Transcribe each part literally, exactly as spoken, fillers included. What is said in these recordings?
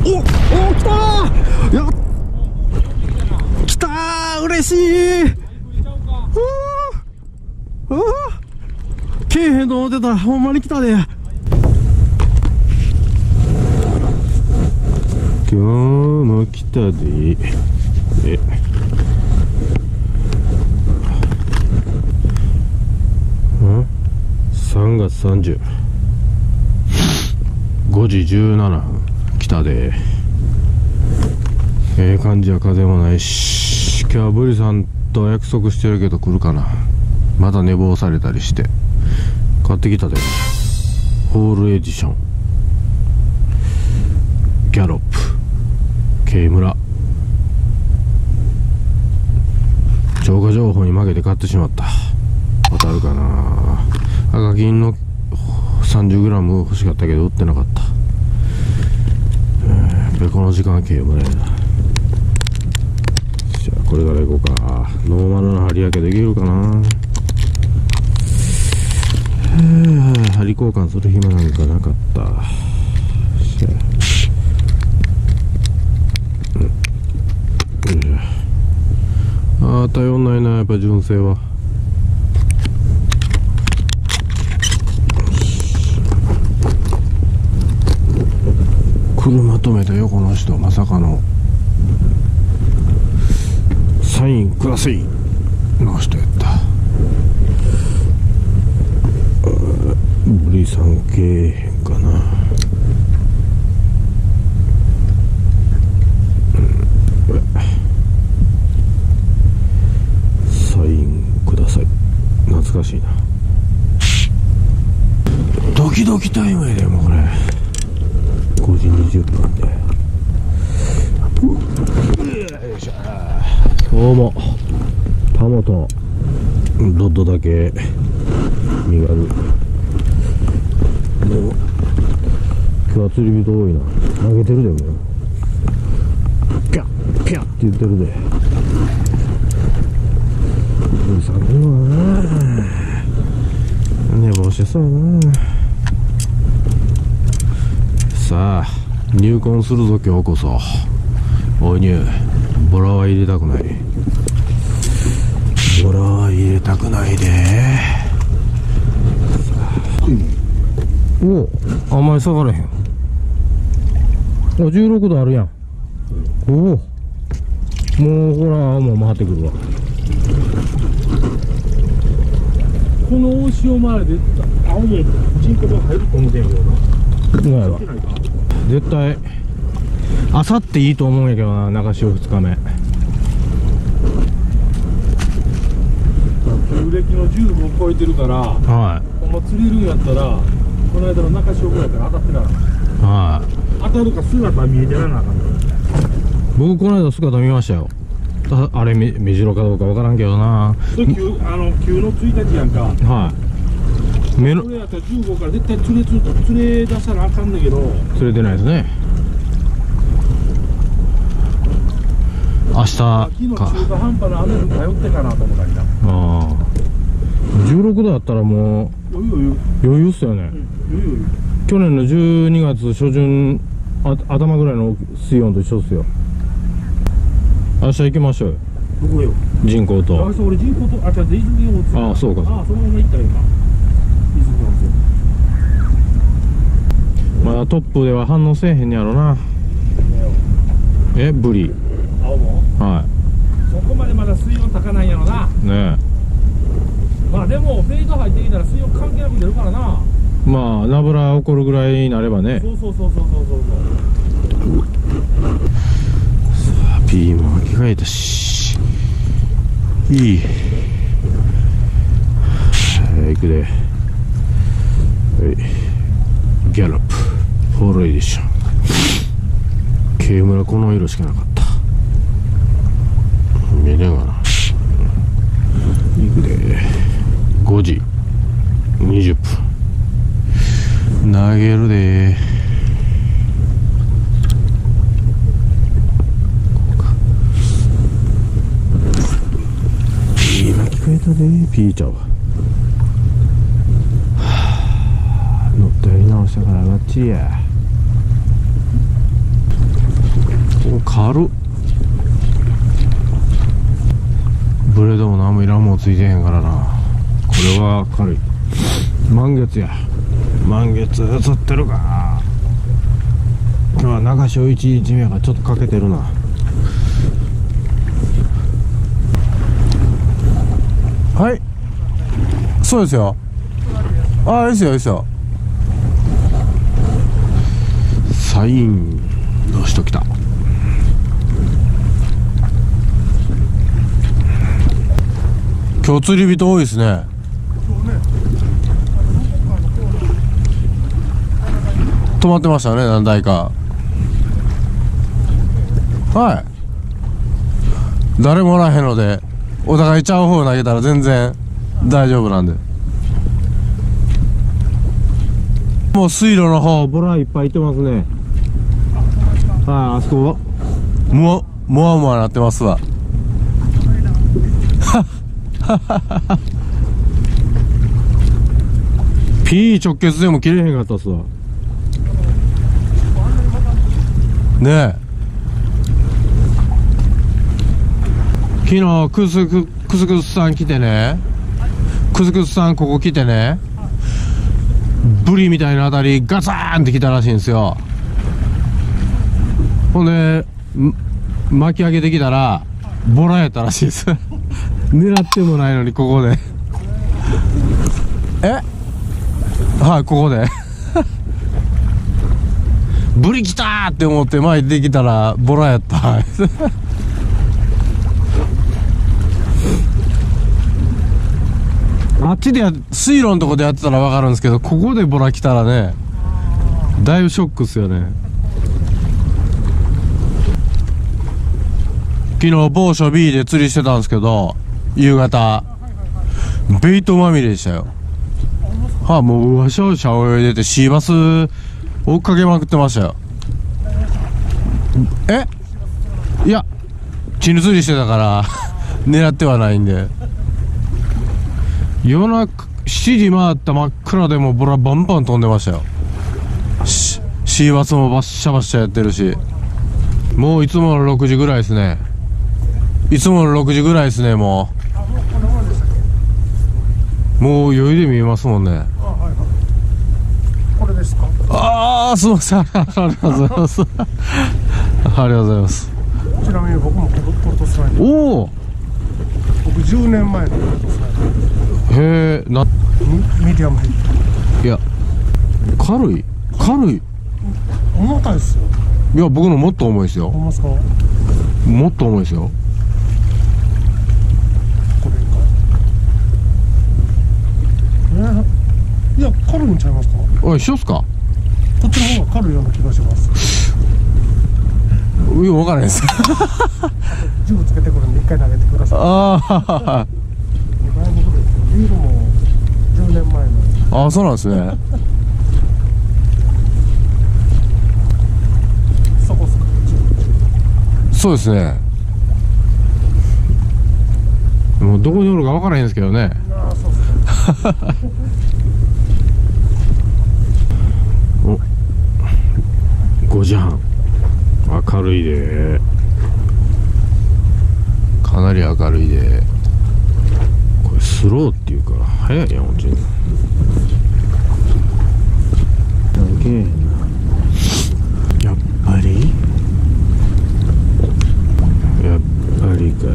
おお、来たー。やっ来たー、嬉しい。ふう、うわ、けえへんと思ってた。ほんまに来たで。今日も来たで。えさんがつさんじゅう、ごじじゅうななふん来たで。ええ感じや風もないし、今日はブリさんと約束してるけど来るかな。まだ寝坊されたりして買ってきたで。ホールエディションギャロップ K 村。超過情報に負けて買ってしまった。当たるかな。赤金の さんじゅうグラム 欲しかったけど売ってなかった。やっぱりこの時間は K 村やな。じゃあこれから行こうか。ノーマルな針やけどいけるかな。針交換する暇なんかなかった。ああ、頼んないな、やっぱ純正は。車止めた横の人、まさかのサインくださいの人やった。ブリさんけえへんかな。サインください。懐かしいな。ドキドキタイムやで、もうこれごじにじゅっぷんで。よいしょ。どうもタモとドッドだけ身軽。もう今日は釣り人多いな。投げてるで、もうピャッピャッって言ってるで。ブリさんにはな寝坊してそうやな。さあ入魂するぞ今日こそ。おい入、ボラは入れたくない。ボラは入れたくないで。おお、あんまり下がれへん。お、じゅうろくどあるやん。おお、もうほらもう回ってくるわ。 この大潮回りで青も人口が入ると思うてんけどな。 ないわ。絶対あさっていいと思うんやけどな、中潮ふつかめ。 旧暦のじゅうごを超えてるから、 はい、 ほんま釣れるんやったらこの間の中潮ぐらいから当たってな。 はい、 当たるか姿は見えてらなあかん。 僕この間姿見ましたよ。あ, あれ目白かどうかわからんけどな。 それ旧あの旧のついたちやんか。 はい、目のこれやったらじゅうごから絶対釣れ釣れ出さなあかんねんけど釣れてないですね。明日か。 昨日中途半端な雨に頼ってかなと思ったりな。 ああ、じゅうろくどだったらもう余裕余裕余裕っすよね、 うん、余裕余裕。 去年のじゅうにがつ初旬あ頭ぐらいの水温と一緒っすよ。明日行きましょうよ。 どこよ。 人工と。 あ、そう俺人工と、あ、じゃあ泉温泉。 ああ、そうか。 ああ、そのまま行ったら今泉温泉。 まだトップでは反応せえへんやろな。え、ブリ。 青もはそこまでまだ水温高ないんやろな。 い。ねまあでもフェード入ってきたら水温関係なく出るからな。 え。まあ、ナブラ起こるぐらいになればね。 そうそうそうそうそうそう。 さあ、ピーも巻き替えたし。いい。はい、行くで。はい。ギャロップ。フォールエディション。K村この色しかなかった。見えねえかな。行くで。ごじにじゅっぷん。投げるで。いい巻き替えたで。ピーちゃんは。乗ったやり直したからバッチリや。 軽っ。ブレードも何もいらんもんついてへんからな。これは軽い。満月や。満月映ってるか。今日は中潮いちにちめやからちょっとかけてるな。はい、そうですよ。ああ、いいですよ、いいですよ。サインの人来た。今日釣り人多いですね。止まってましたね、何台か。はい、誰もおらへんのでお互いちゃう方投げたら全然大丈夫なんで。もう水路の方ボラいっぱいいてますね。はい、あそこももわもわなってますわ。ピー 直結でも切れへんかったっすわねえ。昨日クスククスクスさん来てね、クスクスさんここ来てね、ブリみたいなあたりガツーンって来たらしいんですよ。ほんで巻き上げてきたらボラやったらしいです狙ってもないのにここでえはい、ここでブリ来たーって思って前出てきたらボラやったあっちでや水路のとこでやってたら分かるんですけど、ここでボラ来たらね、だいぶショックっすよね。昨日某所 B で釣りしてたんですけど、夕方ベイトまみれでしたよ。はあ、もううわしゃうしゃ泳いでてシーバス追っかけまくってましたよ。えいやチヌ釣りしてたから狙ってはないんで。夜中しちじ回った真っ暗でもボラバンバン飛んでましたよ。シーバスもバッシャバッシャやってるし、もういつものろくじぐらいですね。いつものろくじぐらいですね。もうもう余裕で見えますもんね。 これですか。 ああ、すみません、ありがとうございますありがとうございます。 ちなみに僕もポルトスライド。 おお、 僕じゅうねんまえのポルトスライド。 へえ、な、 ミディアムヘッいや軽い軽い。 ド。重たいですよ。 いや僕のもっと重いですよ。 ほんまですか。 もっと重いですよ。 これか。えー、いや軽いんちゃいますか。 あ、一緒っすか。 こっちの方が軽いような気がします。 いや分からないですジムつけてくるんで一回投げてください。 ああだいぶ古いですよ。ビールもじゅうねんまえの。 ああ、そうなんですね。 そこそこそうですね。もうどこにおるか分からへんですけどね。 ああ、そうっすねお、ごじはん、明るいで、かなり明るいで、これスローっていうか早いやん、ほんとに。すげえな。やっぱりやっぱりか。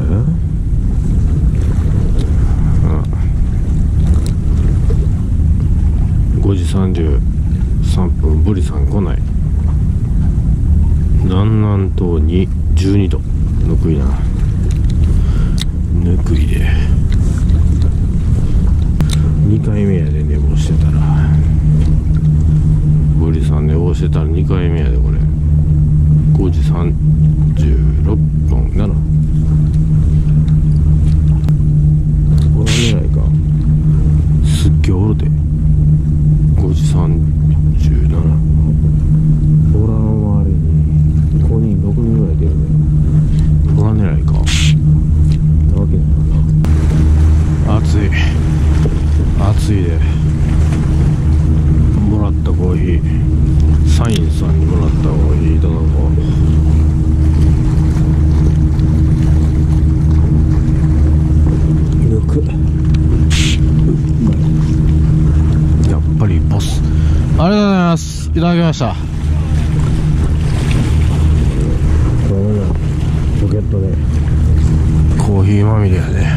ごじさんじゅうさんぷん、ブリさん来ない。南南東にじゅうにど、ぬくいな、ぬくいで。にかいめやで寝坊してたら、ブリさん寝坊してたらにかいめやで。これごじさんじゅうろっぷんなな、ボラ狙いか。すっげえおるで。ごじさんじゅうなな、ボラの周りにごにんろくにんぐらい出るね。ボラ狙いかなわけないな。暑い暑いで。もらったコーヒー、サインさんにもらったコーヒーいただこう。 いただきました。ポケットでコーヒーまみれやね。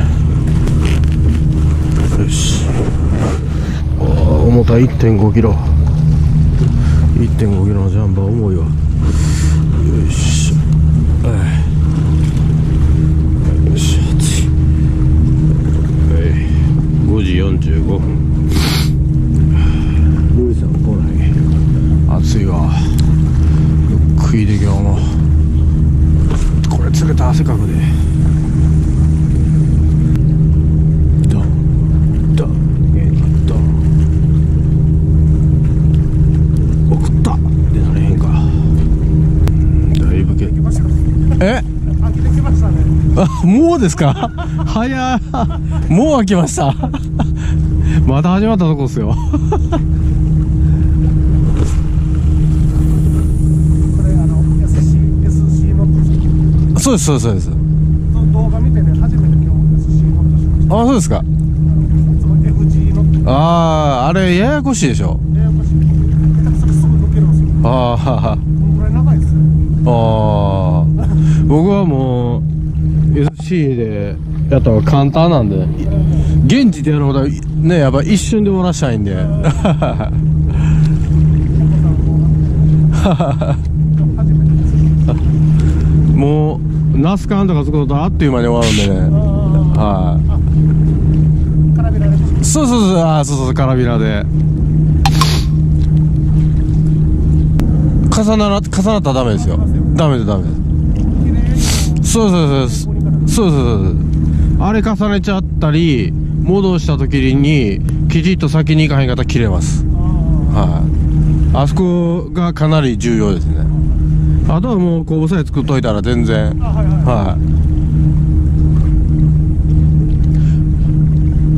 よし。重たい いってんごキロ いってんごキロのジャンバー重いわ。よいしょ。よし、暑い。ごじよんじゅうごふん。ルイさん来ない。暑いわ。ゆっくりで今日もこれ釣れた汗かくで。ドンドンえっと送ったでなれへんか。だいぶけえ飽きてきましたね。 あ、もうですか。早い。もう飽きました。まだ始まったとこですよ。 これあの エスシー エスシー ノット。 そうですそうですそうです。 動画見てね、初めて今日 エスシー ノットしました。 あ、そうですか。 あのいつも エフジー ノット。 ああ、あれややこしいでしょ。 ややこしい。下手くそですぐ抜けるんですよ。 ああ、 このぐらい長いですよ。 ああ、僕はもう エスシー でやった方が簡単なんで、現地でやるほどね、やっぱ一瞬で終わらしたいんで。もうナスカンとかつくことあっという間に終わるんでね。はい。 カラビラで。 そうそうそう、あ、そうそう、カラビラで。重なら、重なったらダメですよ。ダメです、ダメです。そうそうそう。そうそうそう。あれ重ねちゃったり、戻した時に、きちっと先に行かへんかったら切れます。はい。あそこがかなり重要ですね。あとはもう、後部さえ作っといたら全然。はい。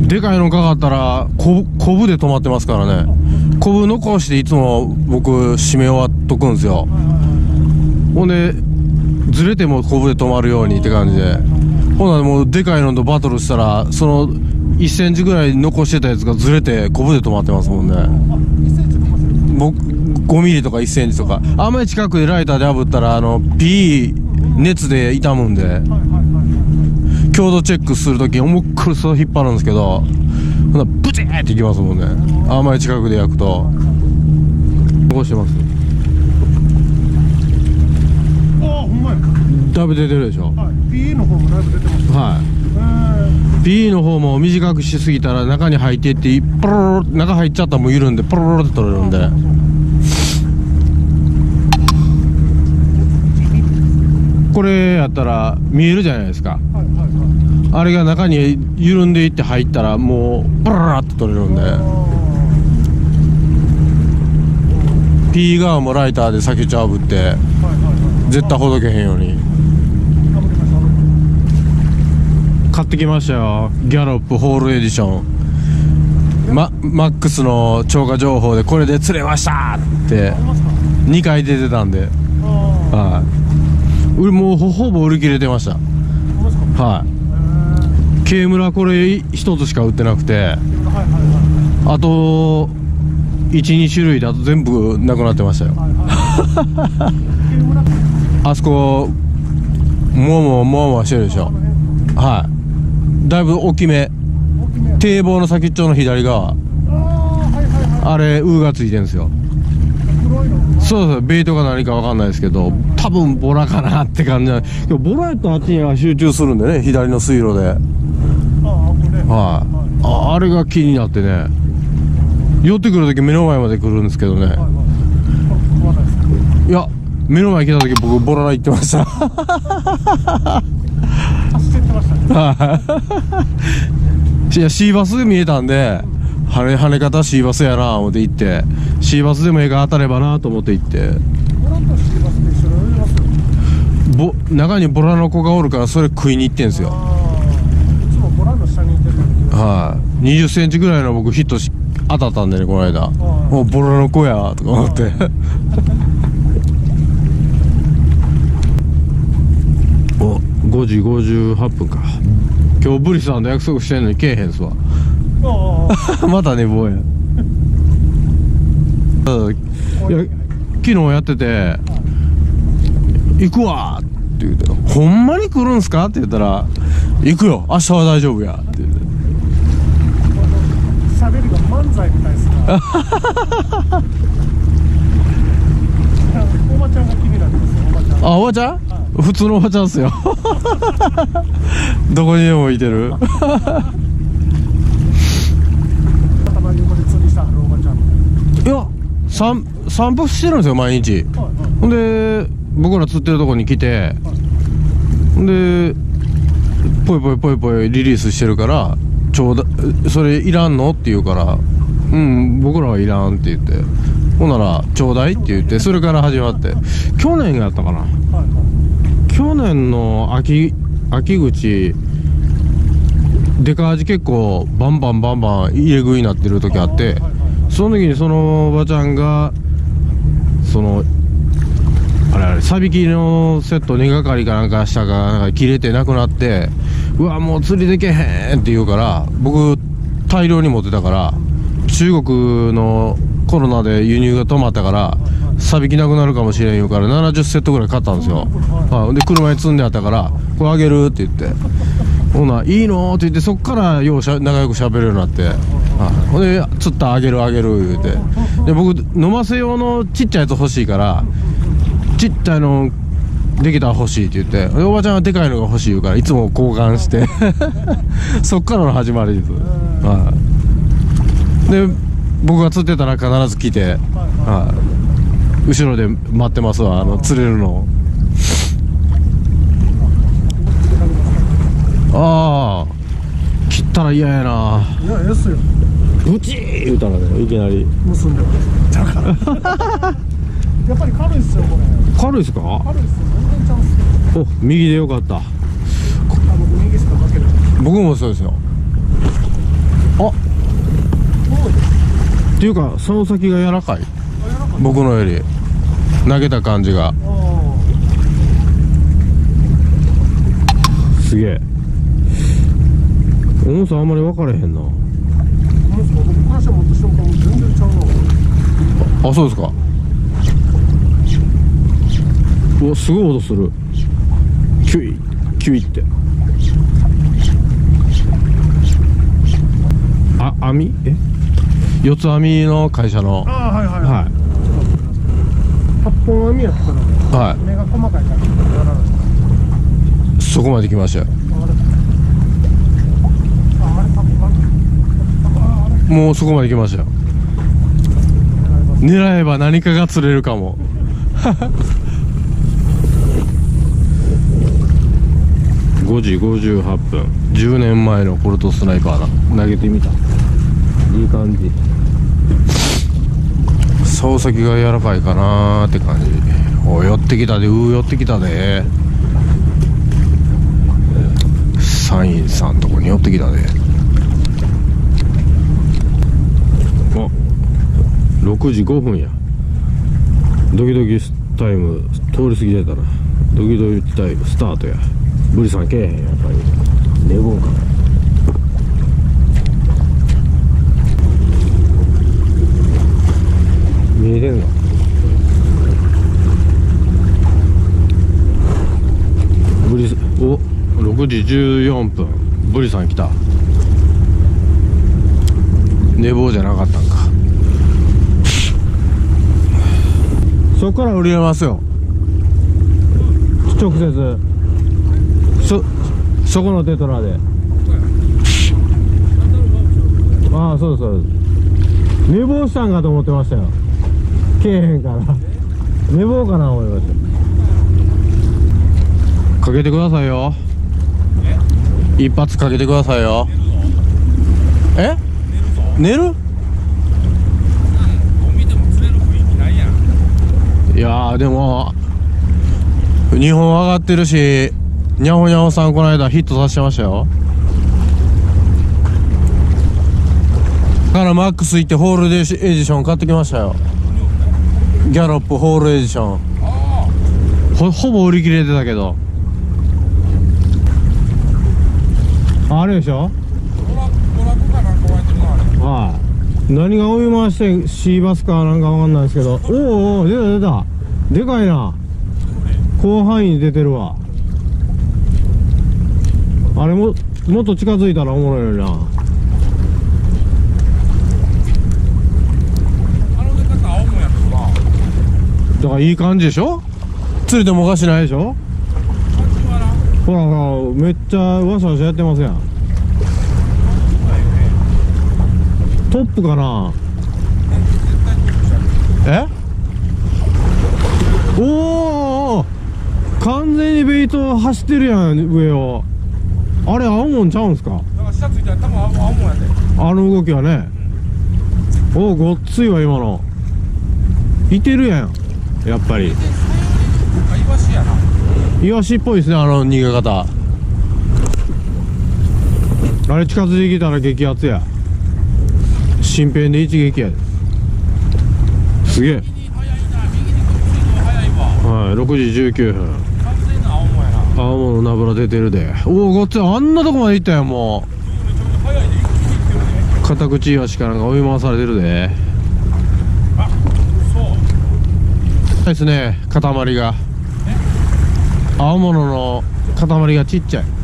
でかいのかかったら、こ、こぶで止まってますからね。こぶ残していつも僕締め終わっとくんですよ。ほんでずれてもこぶで止まるようにって感じで、ほんならもうでかいのとバトルしたらそのいっセンチぐらい残してたやつがずれてこぶで止まってますもんね。僕ごミリとかいっセンチとか、あんまり近くでライターで炙ったらあの ピー 熱で傷むんで、強度チェックするときに思いっくりそう引っ張るんですけど、ほなブチーっていきますもんね。あんまり近くで焼くと残してます。 ああ、ほんまや。 だいぶ出てるでしょ。 はい、ピー の方もだいぶ出てました。 はい。 ピー の方も短くしすぎたら中に入っていってポロロロ、中入っちゃったらもう緩んでポロロロって取れるんで。これやったら見えるじゃないですか。はいはいはい。あれが中に緩んでいって入ったらもうポロロロって取れるんで。P 側もライターで先っちょ炙って、はいはいはい、絶対ほどけへんように。買ってきましたよ、ギャロップホールエディション。マ, マックスの超過情報でこれで釣れましたってにかい出てたんで、はい、もうほぼ売り切れてました。はい。K村これ一つしか売ってなくて、あといち、に種類だと全部なくなってましたよ。あそこもわもわもわもわしてるでしょ。はい。だいぶ大きめ、堤防の先っちょの左側、あれウーがついてるんですよ。そうそう、ベイトが何か分かんないですけど、多分ボラかなって感じな。ボラやったらあっちには集中するんでね、左の水路で。はい。あ、あれが気になってね、寄ってくるとき目の前まで来るんですけどね。いや、目の前来たとき僕ボララ行ってました。いや、シーバスで見えたんで、跳ね、跳ね方シーバスやな思って行って、シーバスでも絵が当たればなと思って行って、ボ中にボラの子がおるからそれ食いに行ってんすよ。はい、にじゅっセンチぐらいの僕ヒットし当たったんでね、この間。もうボラの子やとか思って。お、ごじごじゅうはっぷんか。今日ブリさんと約束してんのにけえへんすわ。また寝坊や。 いや昨日やってて「行くわ!」って言うて「ほんまに来るんすか?」って言ったら「行くよ明日は大丈夫や」って言って喋りが漫才みたいですなおばちゃんが気になってますよ。おばちゃん。 あ、おばちゃん、はい、普通のおばちゃんっすよどこにでもいてる頭に横で釣りしたおばちゃんみたいな。 いや散散歩してるんですよ毎日、はいはい、ほんで僕ら釣ってるとこに来て、はい、ほんでぽいぽいぽいぽいリリースしてるから「ちょうだそれいらんの?」って言うから「うん僕らはいらん」って言ってほんなら「ちょうだい」って言ってそれから始まって去年やったかな、はいはい、去年の秋秋口デカ味結構バンバンバンバン入れ食いになってる時あって、はいはい、その時にそのおばちゃんがそのあれあれサビキのセットにがかりかなんかしたかなんか切れてなくなって「うわもう釣りでけへん」って言うから僕大量に持ってたから中国のコロナで輸入が止まったからサビキなくなるかもしれん言うからななじゅっセットぐらい買ったんですよ、はい、で車に積んであったから「これあげる」って言って「ほな、いいの?」って言ってそっからようしゃ仲良くしゃべるようになって、はい、ほんで「釣ったあげるあげる」言うてで僕飲ませ用のちっちゃいやつ欲しいからちっちゃいのできたら欲しいって言っておばちゃんはでかいのが欲しい言うからいつも交換してそっからの始まりです、はい、で僕が釣ってたら必ず来て、はい、後ろで待ってますわあの釣れるのああ切ったら嫌やないやですようちー言うたらねいきなり結んでだからやっぱり軽いっすよこれ軽いっすか軽いっすよ全然ちゃうんすよお右でよかった僕右しかかける僕もそうですよあっていうか竿先が柔らかい僕のより投げた感じがすげえ重さあんまり分かれへんな重さ僕からしたら持った瞬間も全然ちゃうなあそうですかうわすごい音するキュイキュイってあ網え四つ網の会社のああはいはいはいはっぽん網やったらねはい目が細かいからやらないそこまで来ましたよもうそこまで来ましたよ狙えば何かが釣れるかもごじごじゅうはっぷんじゅうねんまえのコルトスナイパーだ投げてみたいい感じ竿先が柔らかいかなーって感じお寄ってきたでうー寄ってきたでサインさんとこに寄ってきたであろくじごふんやドキドキタイム通り過ぎてたなドキドキタイムスタートやブリさんけえへんやっぱり寝坊か見えてんのブリおろくじじゅうよんぷんブリさん来た寝坊じゃなかったんかそっから降りれますよ直接そそこのテトラでああそうそう寝坊したんかと思ってましたよけえへんから寝坊かな思いましたかけてくださいよ一発かけてくださいよえ寝るいやーでも日本上がってるしにゃほにゃほさんこの間ヒットさせてましたよだからマックス行ってホールエディション買ってきましたよギャロップホールエディション ほ, ほぼ売り切れてたけどあれでしょはい何が追い回してシーバスかなんかわかんないですけど、おおお、出た出た、でかいな。広範囲に出てるわ。あれももっと近づいたらおもろいのにな。 あの出方青もんやけどな。 だからいい感じでしょ。釣れてもおかしないでしょ。 感じはな。 ほらほら、めっちゃワシャワシャやってますやん。トップかな。え、おお、完全にベイト走ってるやん、上を。あれ青もんちゃうんすか。 だから下ついたら多分青もんやで。 あの動きはね、うん、おお、ごっついわ今の。いてるやん、やっぱり。 イワシやな。 イワシっぽいですね、あの逃げ方。あれ近づいてきたら激アツや。新編で一撃やで。すげえ。はい、ろくじじゅうきゅうふん。青物ナブラ出てるで。おお、ごっつい、あんなとこまで行ったやん。もう片口イワシかなんか追い回されてるで。 あ、そうですね、塊が。青物の塊がちっちゃい。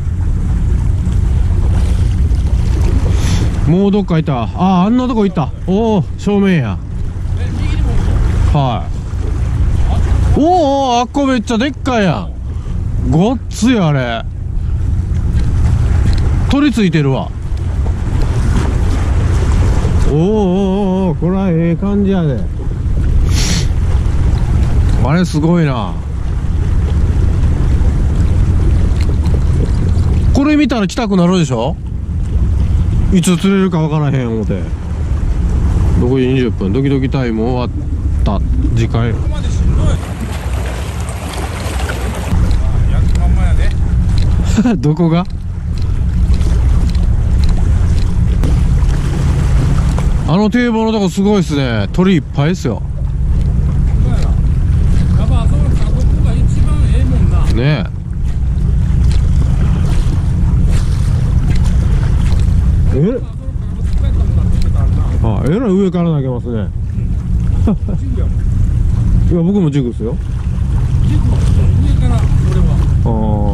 もうどっかいた。ああ、あんなとこ行った。おお、正面や。はい。おお、あっこめっちゃでっかいやん。ごっつい、あれ取り付いてるわ。おーおーおー、これはええ感じやで。あれすごいな。これ見たら来たくなるでしょ。いつ釣れるかわからへん思て。ろくじにじゅっぷん、ドキドキタイム終わった時間。 ここまでしんどい。やるまんまやで。 どこが。あの堤防のとこすごいっすね。鳥いっぱいっすよ。 そうやな。やっぱあそこあそこが一番ええもんな。 ねえ。えあ、えらい上から投げますね。いや、僕もジグっすよ。 上から俺は。 あ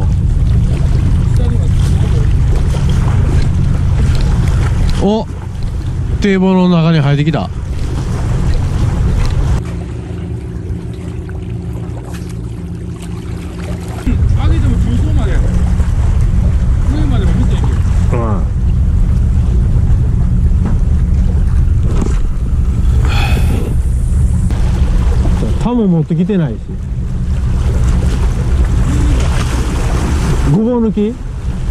あ。お、堤防の中に入ってきた。 上げても中層までやろ。上までも見ていける。 うん。タも持ってきてないし。ごぼう抜き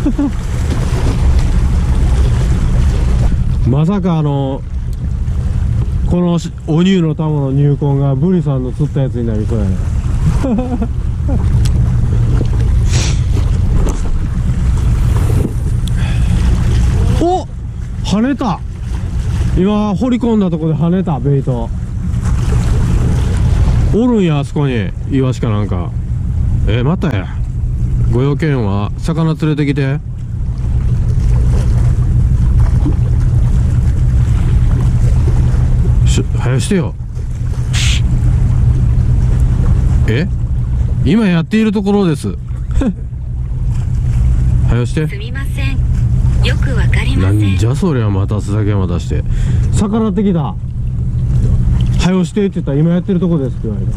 まさかあのこのお乳のタモの入魂がブリさんの釣ったやつになりそうやねお、跳ねた。今掘り込んだとこで跳ねた。ベイトおるんや、あそこにイワシかなんか。えー、またや。ご用件は魚連れてきて。し早してよ。え、今やっているところです早して。 すみません、よくわかりません。 なんじゃそりゃ、また酒待たして。魚ってきた。早押してって言ったら今やってるとこですって言われ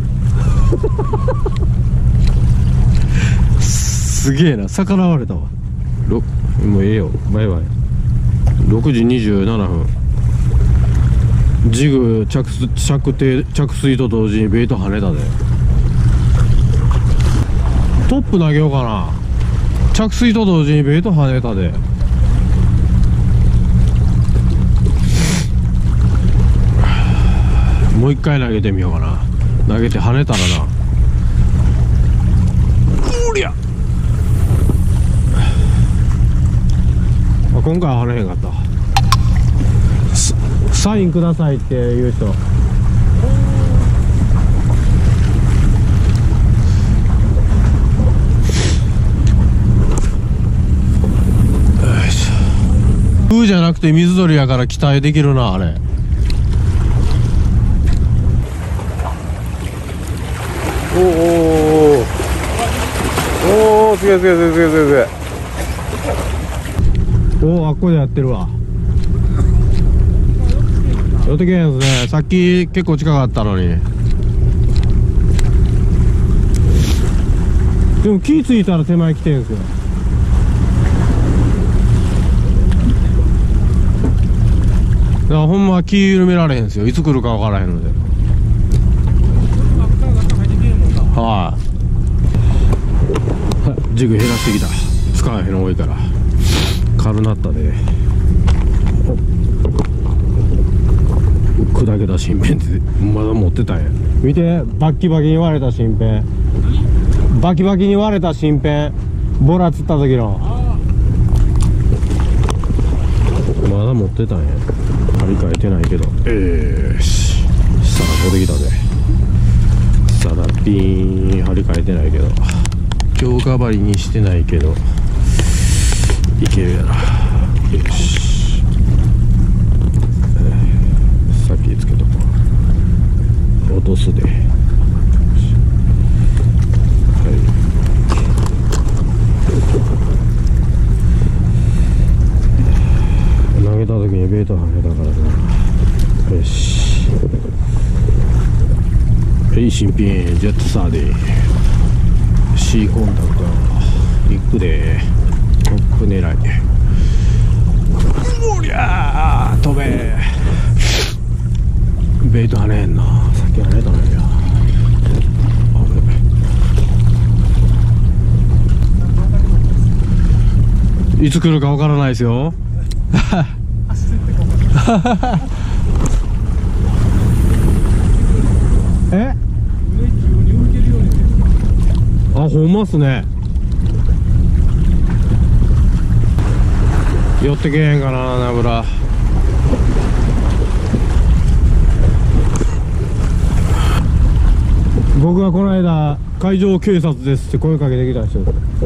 たすげえな、逆らわれたわ。ろもうええよ、バイバイ。ろくじにじゅうななふん、ジグ着水着底着水と同時にベイト跳ねたで。トップ投げようかな。着水と同時にベイト跳ねたで。もう一回投げてみようかな。投げて跳ねたらな。うりゃ、あ、今回は跳ねへんかった。サインくださいっていう人。風じゃなくて水鳥やから期待できるな、あれ。 おーおーおー、すげえすげえすげえすげえすげえ。おお、あっこでやってるわ。寄ってけへんですね。さっき結構近かったのに。でも気ついたら手前来てんすよ。だからほんま気緩められへんすよ。いつ来るか分からへんので。はい、ジグ減らしてきた。使わへんの多いから軽なったで。砕けた新片ってまだ持ってたんや。見て、バッキバキに割れた新片。バキバキに割れた新片。ボラ釣った時のまだ持ってたんや。張り替えてないけど。えーしさらこできたで。さらピーン張り替えてないけど、強化張りにしてないけどいけるやろ。よし、えー、さっきつけとこう。落とすで。はい、投げた時にベイトはめたからな。よし、はい、新品ジェットサーディン C コンタクトいくで。トップ狙い。おりゃー飛べ。ベイト跳ねへんな。さっき跳ねたのにや。いつ来るかわからないですよ。え？あ、ほんまっすね。寄ってけへんかな、ナブラ。僕がこの間海上警察ですって声かけてきた人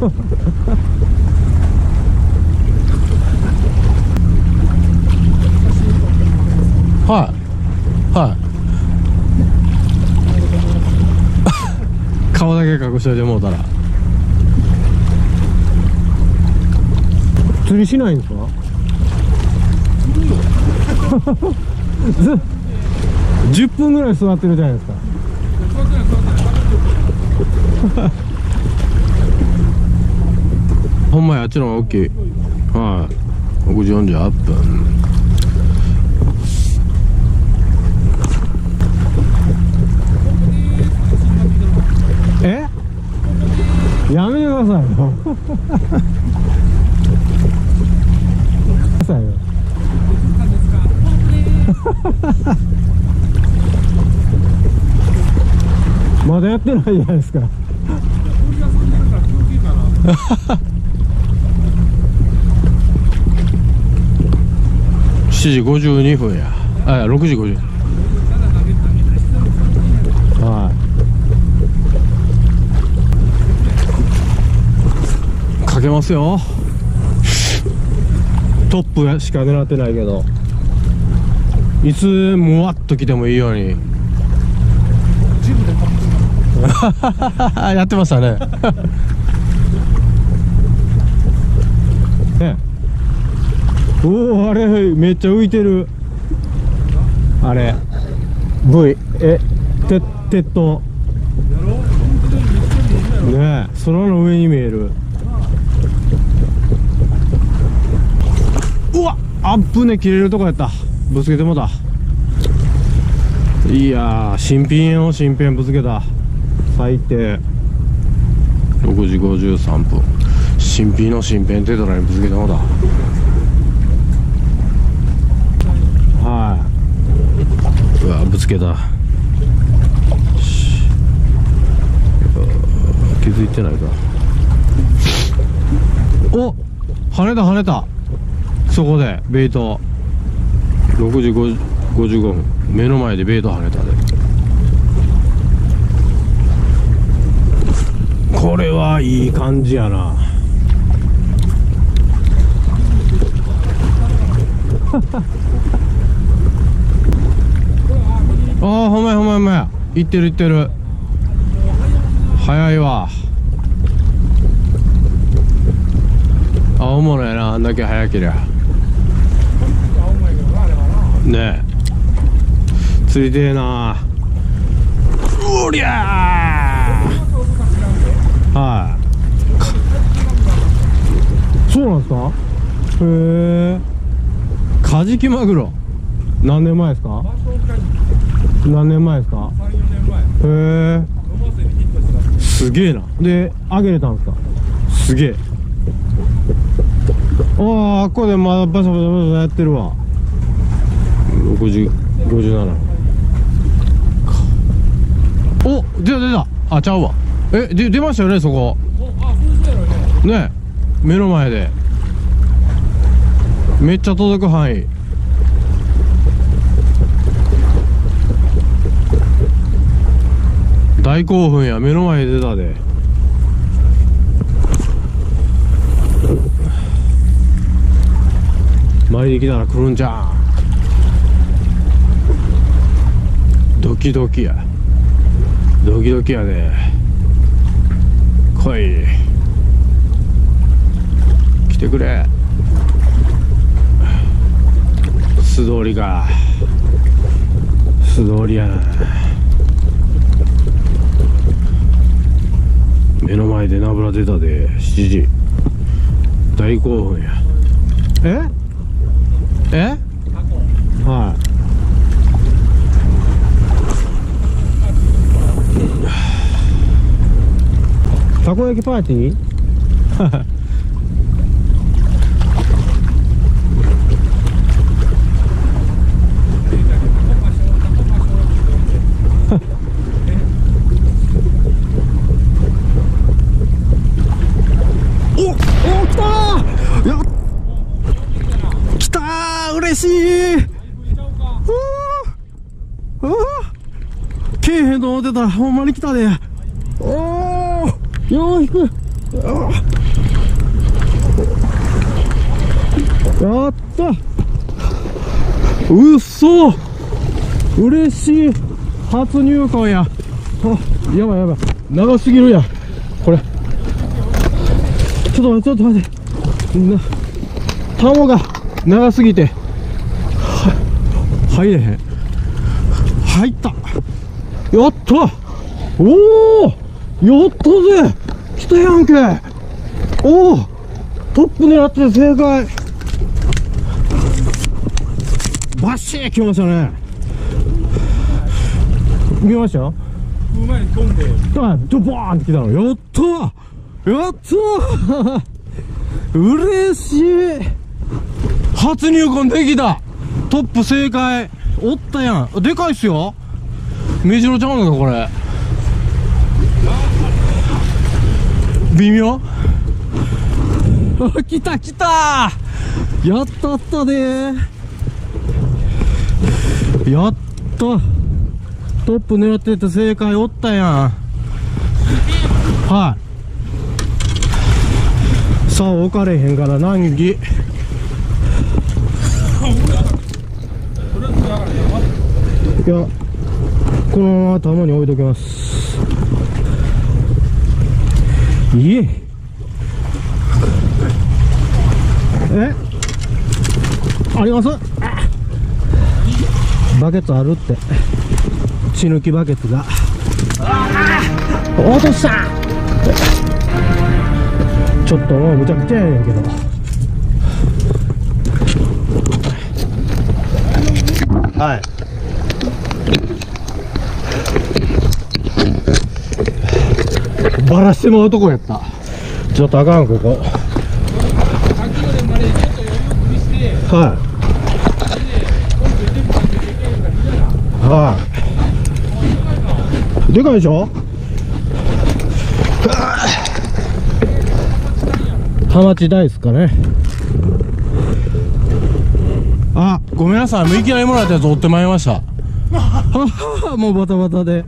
はいはい顔だけ隠しといてもうたら。釣りしないんですか？じゅっぷんぐらい座ってるじゃないですか。ほんまや、あっちの方が大きい。はい、ろくじよんじゅうはっぷん。え？やめてくださいよ。くださいよ。まだやってないじゃないですか。しちじごじゅうにふんや。あ、ろくじごじゅう。はい、かけますよ。トップしか狙ってないけど、いつもわっと来てもいいように。やってましたね。ね、おお、あれめっちゃ浮いてる。あれ V えて鉄塔ねえ、空の上に見える。うわっ、あっぶね、切れるとこやった。ぶつけてもだ。いやー、新品を新品ぶつけた。最低。ろくじごじゅうさんぷん、新品の新品テトラにぶつけてもだ。はい、うわ、ぶつけた。気づいてないか。お、跳ねた跳ねた。そこでベイトろくじごじゅうごふん、目の前でベイト跳ねたで。これはいい感じやな。ああ、ほんまやほんまやほんまや。いってるいってる。 早いわ。青物やな、あんだけ早けりゃ。ねえ、ついてえな。おりゃー。はい、そうなんですか。へえ。カジキマグロ何年前ですか。何年前ですか。さん、よねんまえ。へえ。すげえな。であげれたんですか。すげえ。ああ、ここでまだバシャバシャバシャやってるわ。ろくじゅう、ごじゅうなな。お、出た出た。あ、ちゃうわ。え、で出ましたよね、そこ。ね、目の前でめっちゃ届く範囲。大興奮や、目の前で出たで。前に来たら来るんじゃん。ドキドキや、ドキドキやで。来い、来てくれ。素通りか、素通りやな。目の前でナブラ出たで。しちじ大興奮や。ええ、はい、たこ焼きパーティーおお、来たー。やっ、来たー、嬉しい。うー、うー、けえへんと思ってたらほんまに来たで。おお、よう引く。やった、うっそ、嬉しい。初入館や。あ、やばいやばい、長すぎるやんこれ。ちょっと待って、ちょっと待って。な、タモが長すぎて、は、入れへん。入った。やった。おお、やったぜ。来たやんけ。おお、トップ狙って正解。バッシー来ましたね。見ました。 前に飛んで、 あ、ドバーンって来たの。やったー、やったー嬉しい。初入魂できた。トップ正解。おったやん。でかいっすよ。目白ちゃうのかこれ。微妙。あ、来た来た。やったったでー。やった。トップ狙ってて正解。おったやん。はい、さあ置かれへんから難儀。いや、このまま頭に置いときます。いえ、え、あります。バケツあるって。血抜きバケツが。落とした。ちょっともうむちゃくちゃやねんけど。はい、バラしてまうとこやった。ちょっとあかんここ。はいはい、でかいでしょ。ハマチ大ですかね。あ、ごめんなさい、もういきなりもらったやつ追ってまいりました。もうバタバタで。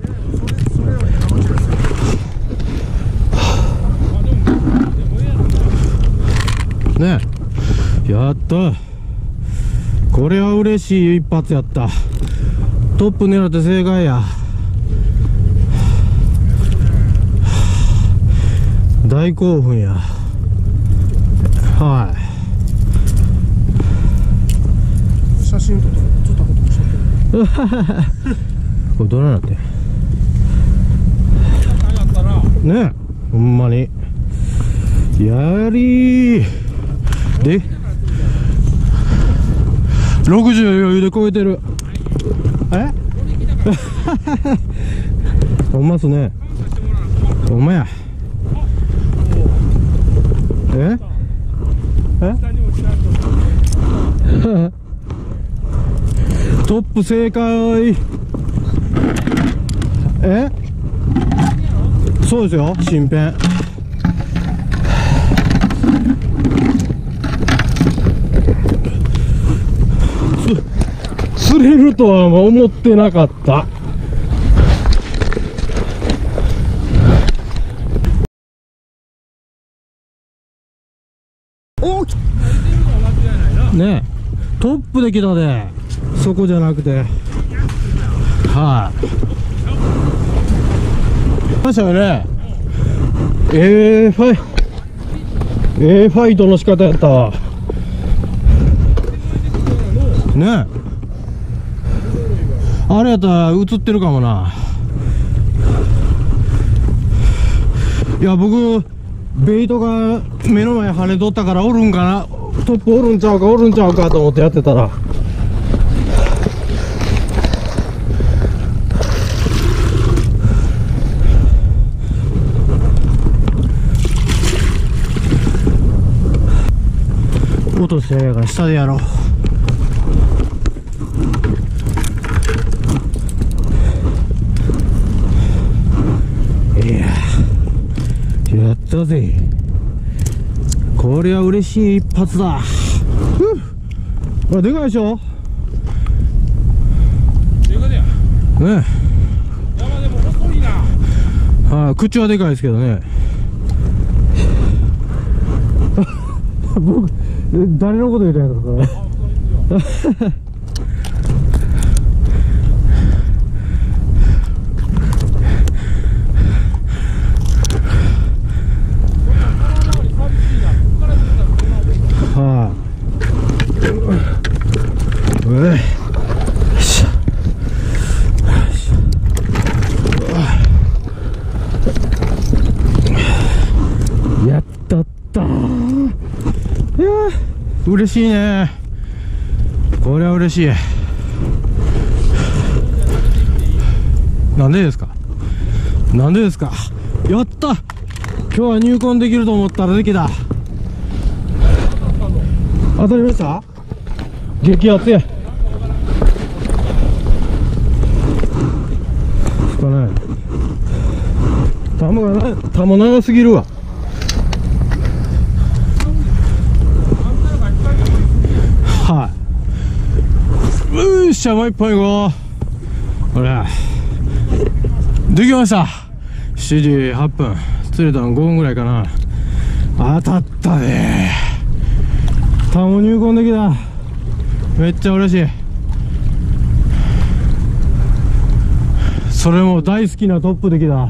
ねえ、やった。これは嬉しい一発やった。トップ狙って正解や。 大興奮や。はい。 写真撮った撮ったこともしたけどこれどうなってねえ、ほんまにやりーでろくじゅう余裕で超えてる。えほんまっすね。ほんまや。ええトップ正解。えそうですよ、新編。す釣れるとは思ってなかった。おっねえ、トップで来たで、そこじゃなくて、はい、ましたよね。ええファイええファイトの仕方やったわねえ。あれやったら映ってるかもな。いや僕ベイトが目の前跳ねとったからおるんかな、トップおるんちゃうかおるんちゃうかと思ってやってたら、落としてやるから下でやろう。いややったぜ。これは嬉しい一発だ。ふう、でかいでしょ。 でかいやね山でも細いな。 はい、口はでかいですけどね僕誰のこと言うてんのそれはい、うえやったったー。いやー嬉しいね。これは嬉しい。なんでですか、なんでですか。やった、今日は入魂できると思ったらできた。当たりました。激アツや。つかない。玉がな、玉長すぎるわ。はい、うーしゃ、もう一本いこう。ほらできました。しちじはっぷん、釣れたのごふんぐらいかな。当たったね。タモ入魂できた。めっちゃ嬉しい。それも大好きなトップできた。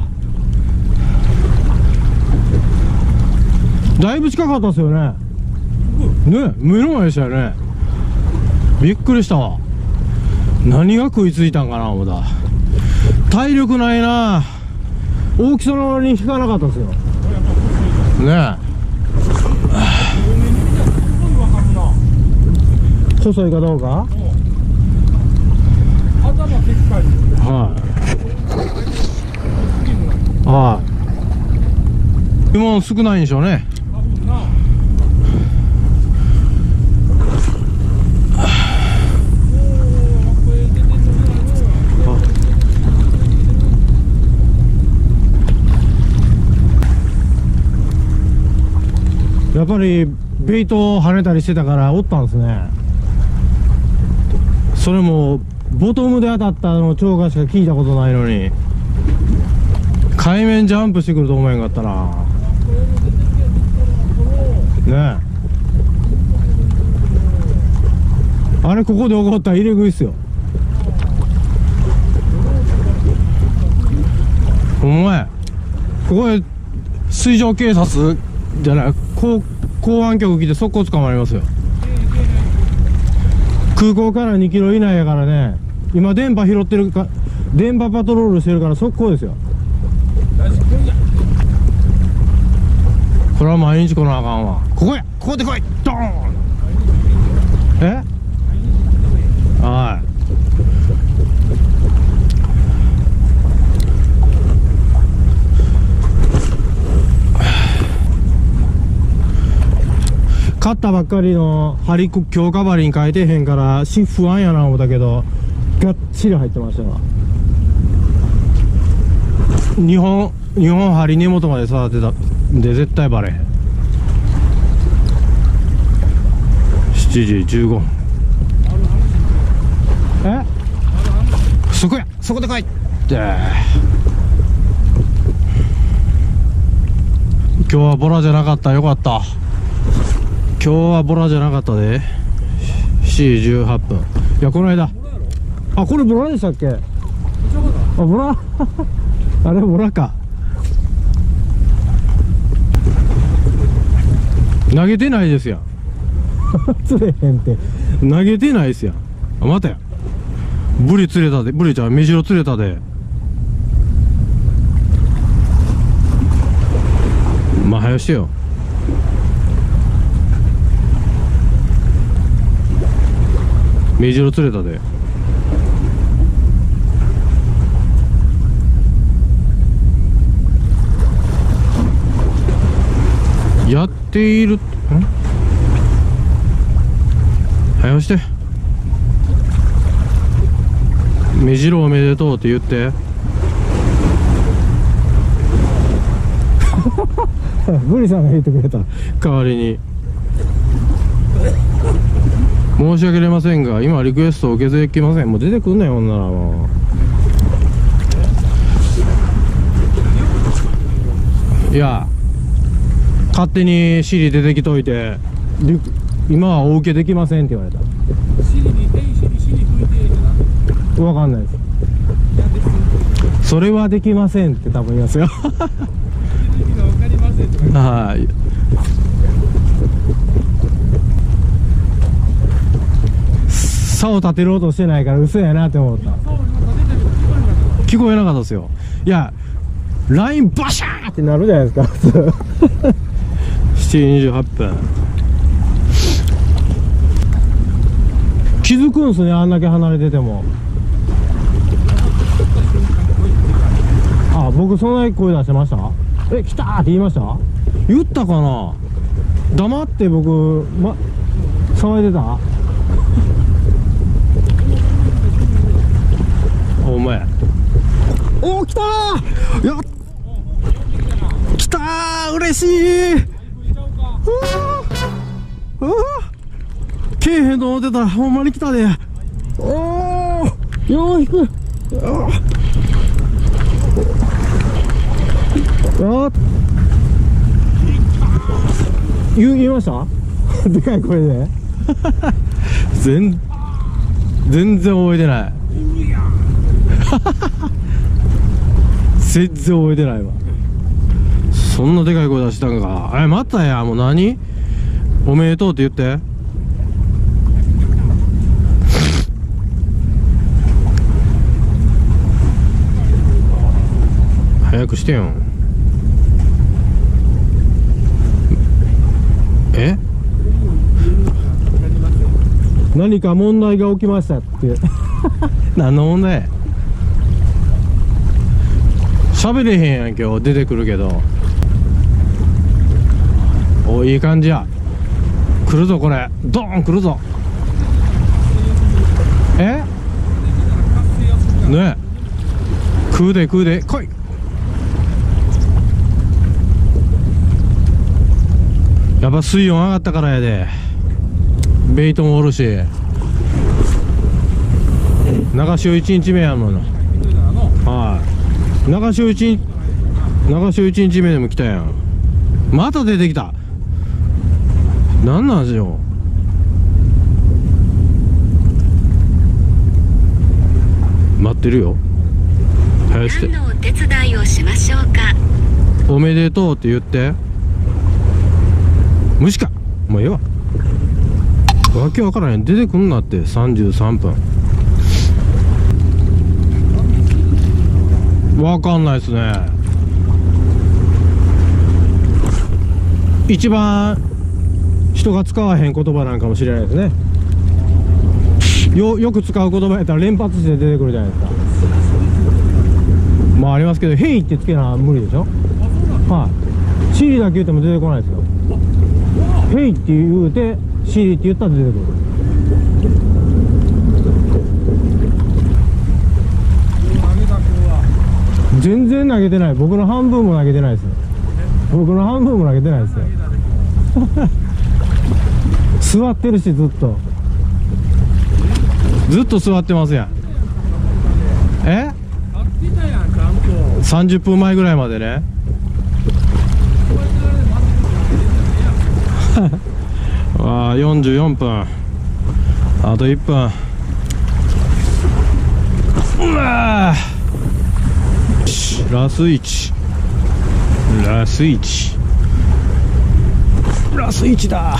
だいぶ近かったですよね。ね、目の前でしたよね。びっくりしたわ。何が食いついたんかな思った。体力ないな。大きさの割に引かなかったですよね。細いかどうか。 頭でっかい。 はいはい。今少ないんでしょうね。 多分な。 やっぱりベイトを跳ねたりしてたからおったんですね。それもボトムで当たったの超過しか聞いたことないのに、海面ジャンプしてくると思えんかったな。ねえ、あれここで起こったら入れ食いっすよ。ほんまや、ここで水上警察じゃない、公公安局来て速攻捕まりますよ。空港からにキロ以内やからね。今電波拾ってるか、電波パトロールしてるから速攻ですよ。これは毎日来なあかんわ。ここや、ここで来い、ドーン。え、はい。買ったばっかりの針強化針に変えてへんからし不安やな思ったけど、がっちり入ってましたわ。日本日本針根元まで育てたんで絶対バレへん。しちじじゅうごふん。え、そこや、そこで来いって。今日はボラじゃなかった。よかった。今日はボラじゃなかったで。しちじじゅうはっぷん。いや、この間、あ、これボラでしたっけ。あ、ボラあれボラか。投げてないですやん釣れへんって投げてないですやん。あ、またや、ブリ釣れたで。ブリちゃん、メジロ釣れたで。まあ早してよ。メジロ釣れたで。やっているん、早して。メジロおめでとうって言ってブリさんが言ってくれた代わりに。申し訳ありませんが今リクエストを受け付けません。もう出てくんなよ、ほんなら。もういや、勝手にシリ出てきといて今はお受けできませんって言われた。シリに「えいシリシリ吹いて」ってな。分かんないです。それはできませんって多分言いますよはい。竿を立てろうとしてないから嘘やなって思った。聞こえなかったですよ。いや、ラインバシャーってなるじゃないですか普通しちじにじゅうはっぷん。気づくんすね、あんだけ離れてても。あ、僕そんなに声出してました？え、来たーって言いました？言ったかな。黙って僕、ま、騒いでた？お前、おー、来たー、やっ、来たー、嬉しい。うわー、うわー、けえへんと思ってたらほんまに来たで。おー、よう引く。ああ、言いましたでかい声で全全然覚えてない全然覚えてないわ。そんなでかい声出したんか。え、またや。もう何、おめでとうって言って。早くしてよ。え、何か問題が起きましたって何の問題？喋れへんやん今日。出てくるけど。お、いい感じや。来るぞこれ。ドーン来るぞ。えねえ、食うで食うで来い。やっぱ水温上がったからやで。ベイトもおるし、長潮いちにちめやもんな。はい、長潮いち長潮いちにちめでも来たやん。また出てきた。なんなんですよ。待ってるよ。早して。 何のお手伝いをしましょうか。 おめでとうって言って。無視か。もうええわ。わけわからへん。出てくんなって。さんじゅうさんぷん。わかんないっすね。一番人が使わへん言葉なんかもしれないですね。よよく使う言葉やったら連発して出てくるじゃないですか。まあありますけど「ヘイ」ってつけな無理でしょ。はい、シリだけ言っても出てこないですよ。ヘイって言うてシリって言ったら出てくる。全然投げてない。僕の半分も投げてないですよ。僕の半分も投げてないですよ。座ってるし、ずっとずっと座ってますやん。えさんじゅっぷんまえぐらいまでね。ああよんじゅうよんぷん、あといっぷん。うわラスイチラスイチラスイチだ。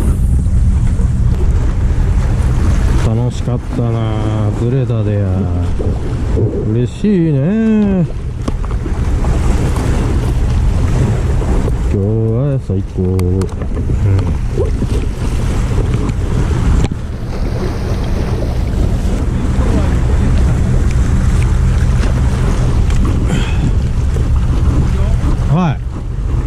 楽しかったな。ずれたでや。嬉しいね。今日は最高。うん、はい、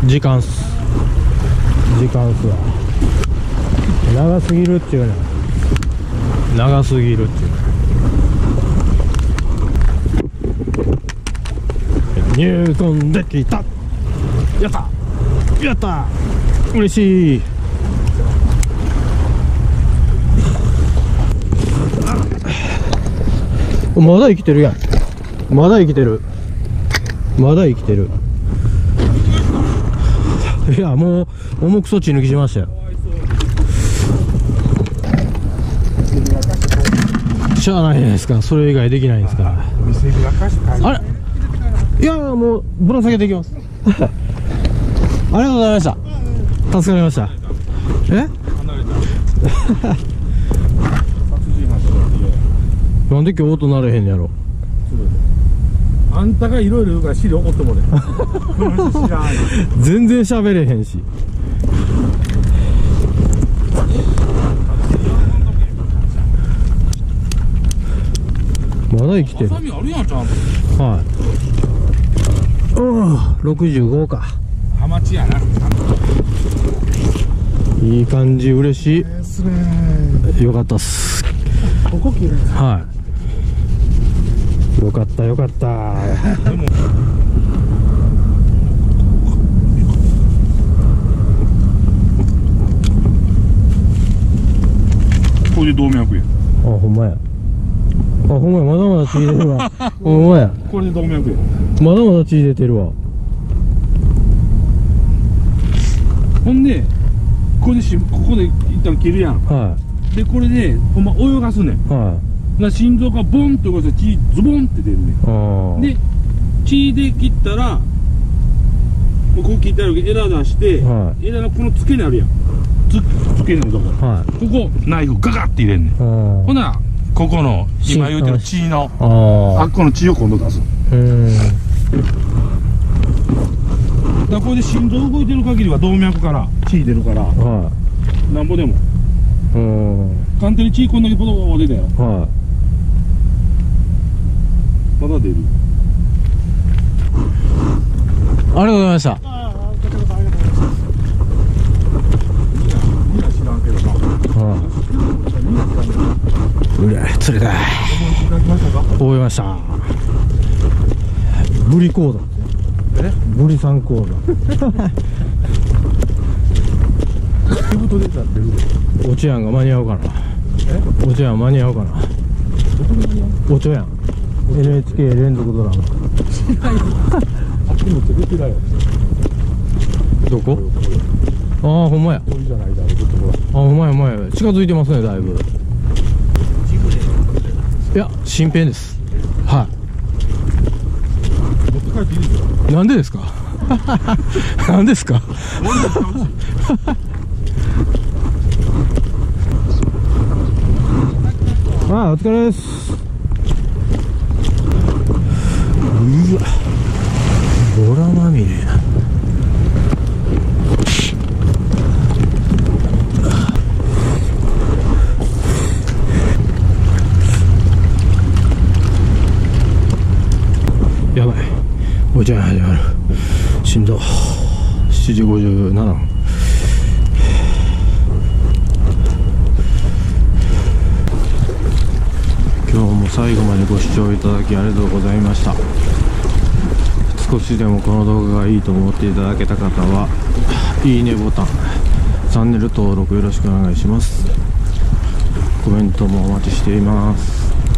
時間っす。時間っすわ。長すぎるっていうね。長すぎるっていう。入魂できた。やったやった嬉しい。まだ生きてるやん。まだ生きてる。まだ生きてる。いやもう重くそ血抜きしましたよ。しゃあないじゃないですか。それ以外できないんですから。あれいやもうぶら下げていきます。ありがとうございました。助かりました。えなんで今日音なれへんやろ。 あんたがいろいろ言うから尻怒ってもね。 全然喋れへんし。まだ生きてる。 ハサミあるやんちゃんと。 はい。おお、ろくじゅうごか。 ハマチやな。 いい感じ、嬉しい。 ですね。 よかったっす。 ここ綺麗。 はい。よかったよかった。でもこれで動脈や。 あ、ほんまや。あ、ほんまや、まだまだ血出てるわ。ほんまや。 これで動脈や。 まだまだ血出てるわ。 ほんで、これでし、ここで一旦切るやん。 はで、これで、ほんま泳がすねん。 い。はい。 な心臓がボンと動かして血ズボンって出るねああ。 で、血で切ったら、もうここ切ってあるけど、エラ出して、 はエラのこの付け根あるやん。つ、付け根のとこ。 はい。 ここ、ナイフガガって入れんねん。 ほほな、ここの、今言うてる血の、 ああっこの血を今度出す。 あ。うん。 だからこれで心臓動いてる限りは動脈から血出るから、 はなんぼでも。 い。うん。 簡単に血こんだけポトポト出たよ。 はい。 まだ出る。 ありがとうございました。 ああ、こちらこそありがとうございます。みんな知らんけどな。 はい。うれ、釣れた。覚えました。ブリコーダ。 え？ ブリさんコーダ。 仕事出ちゃってる。 お茶やんが間に合うかな。 え？ お茶やん間に合うかな。お茶やん。エヌエイチケー 連続ドラマ。 あっちも出てないよ。 どこ？ああ、ほんまや。 これじゃないだろう、ちょっとほら。 あ、ほんまやほんまや。近づいてますね、だいぶ。いや、新編です。は持って帰っていいですよ。 い。なんでですか？ 何ですか。ああ、お疲れです。うわ、ボラまみれや。やばい、お茶始まる。しんど。しちじごじゅうななふん。今日も最後までご視聴いただきありがとうございました。少しでもこの動画がいいと思っていただけた方はいいねボタン、チャンネル登録よろしくお願いします。コメントもお待ちしています。